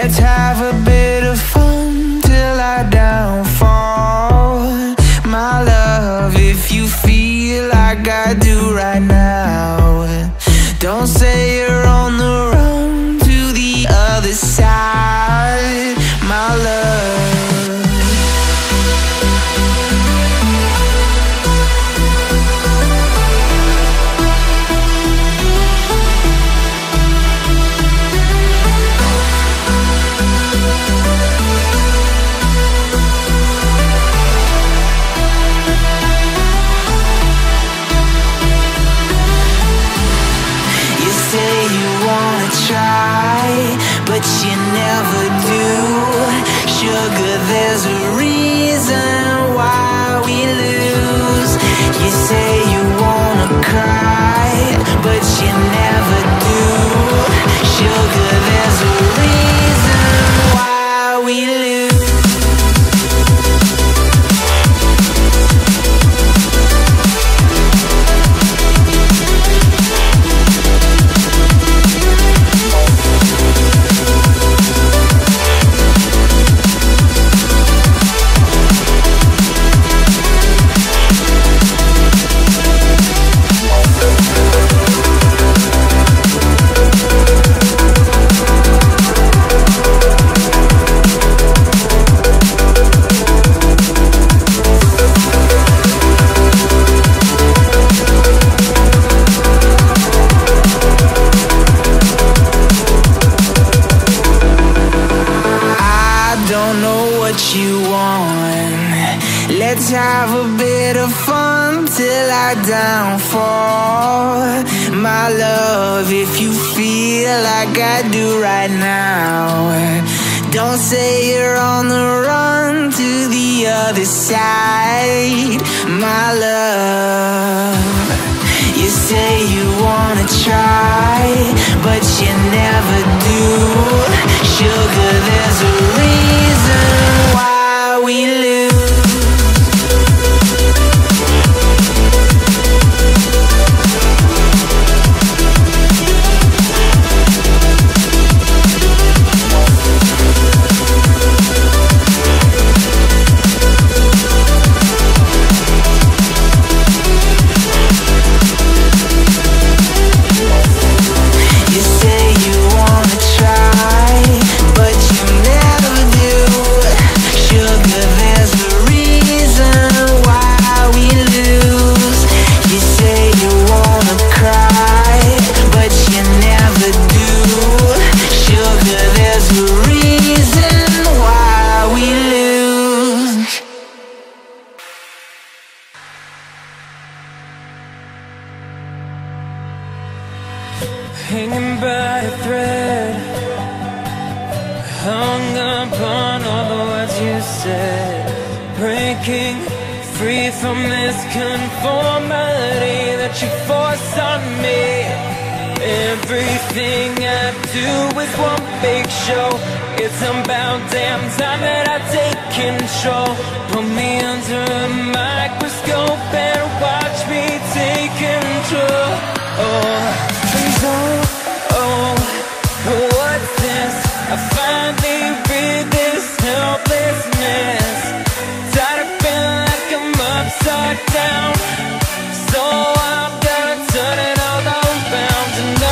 Let's have a bit of fun till I downfall. My love, if you feel like I do right now, don't say you're on the run to the other side, my love. But you never do. Sugar, there's a reason why we lose. You say you wanna cry, but you never do. Sugar, there's a reason why we lose. You want. Let's have a bit of fun till I downfall, my love, if you feel like I do right now. Don't say you're on the run to the other side, my love. You say you wanna try, but you never do. Sugar, there's a reason why we lose. You say you wanna try, but you never do. Sugar, there's a reason why we lose. You say you wanna cry, but you never do. Sugar, there's a reason why we lose. Hanging by a thread, hung upon all the words you said, breaking free from this conformity that you force on me. Everything I do is one big show. It's about damn time that I take control. Put me under a microscope and watch me take control. What's this? I finally read this helplessness. Tired of feeling like I'm upside down, so I'm gonna turn it all around. And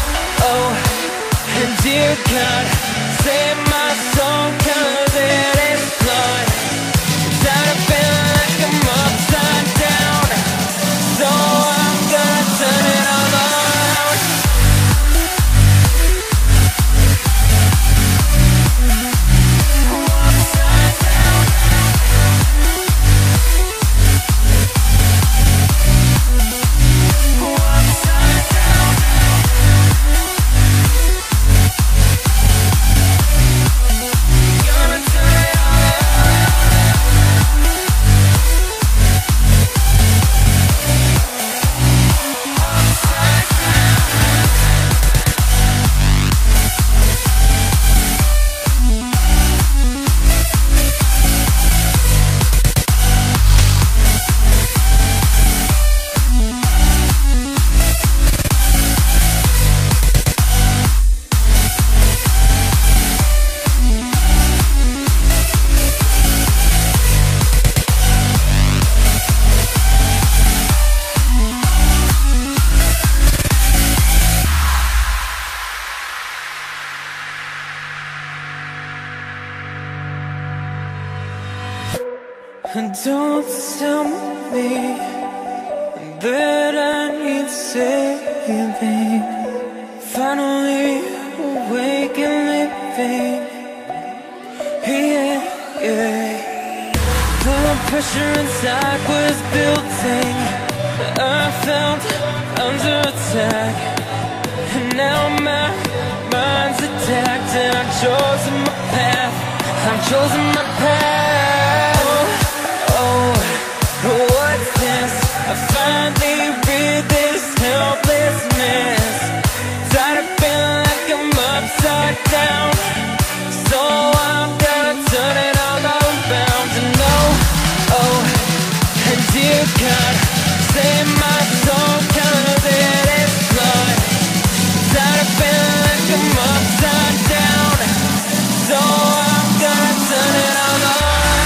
and dear God, save my soul, 'cause it is flawed. Tired of feeling like I'm upside down, so I'm gonna turn it all around. And don't tell me that I need saving. Finally awake and living. Yeah, yeah. The pressure inside was building. I felt under attack, and now my mind's attacked, and I've chosen my path. I've chosen my path. Oh, what's this? I finally read this helplessness. Tired of feeling like I'm upside down, so I'm gonna turn it all around. And oh, and dear God, save my soul, 'cause it is blood. Tired of feeling like I'm upside down, so I'm gonna turn it all around.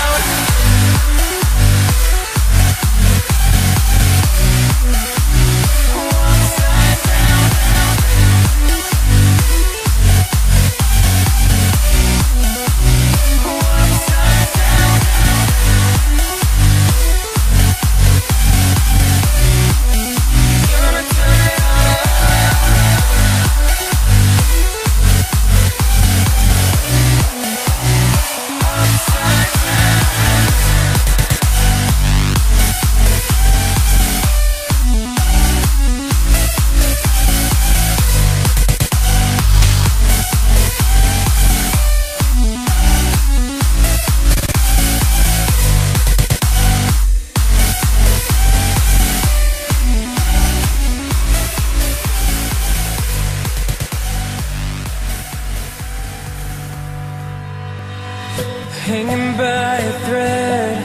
Hanging by a thread,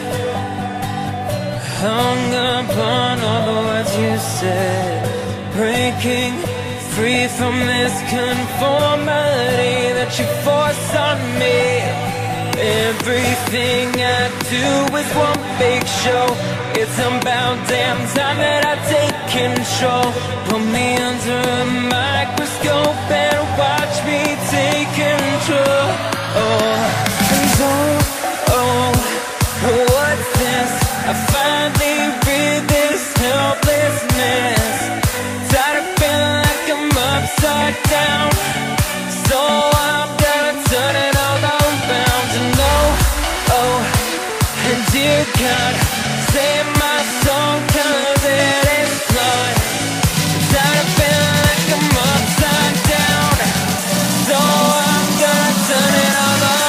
hung upon all the words you said. Breaking free from this conformity that you force on me. Everything I do is one big show. It's about damn time that I take control. Put me under a microscope and watch me take control. What's this? I finally read this helplessness. Tired of feeling like I'm upside down, so I'm gonna turn it all around. And and dear God, save my soul, 'cause it is blood. Tired of feeling like I'm upside down, so I'm gonna turn it all around.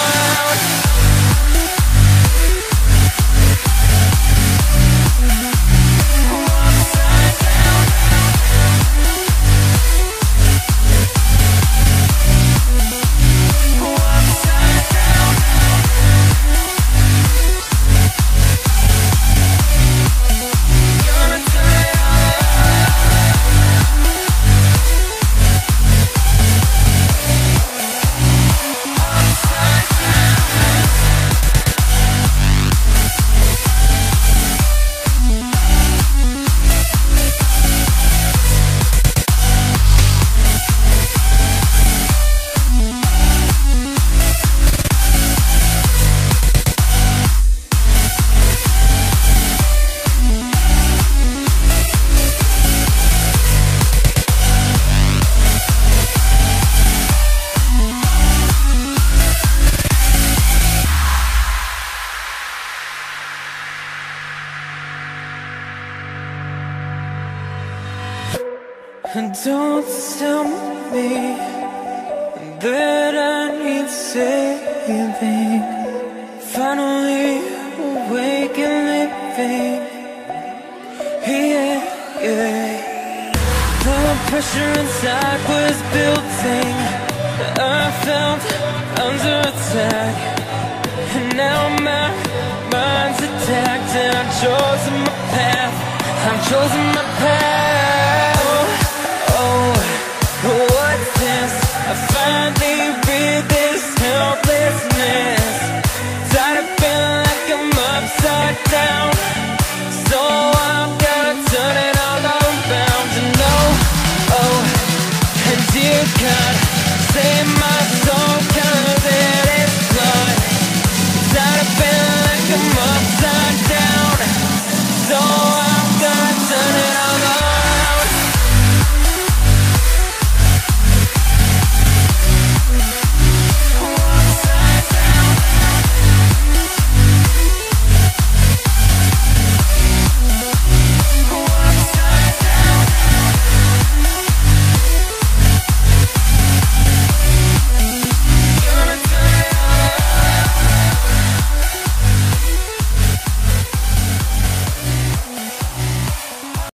And don't tell me that I need saving. Finally awake and living. Yeah, yeah. The pressure inside was building. I felt under attack, and now my mind's attacked, and I've chosen my path. I've chosen my